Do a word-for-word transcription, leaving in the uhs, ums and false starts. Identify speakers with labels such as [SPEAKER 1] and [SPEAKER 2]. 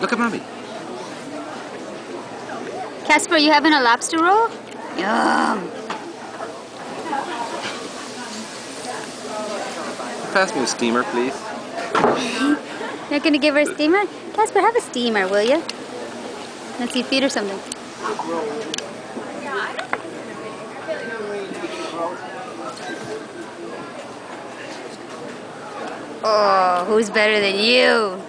[SPEAKER 1] Look at Mommy.
[SPEAKER 2] Casper, you having a lobster roll? Yum.
[SPEAKER 1] Pass me a steamer, please.
[SPEAKER 2] You're gonna give her a steamer? Casper, have a steamer, will you? Let's see, feed her something. Oh, who's better than you?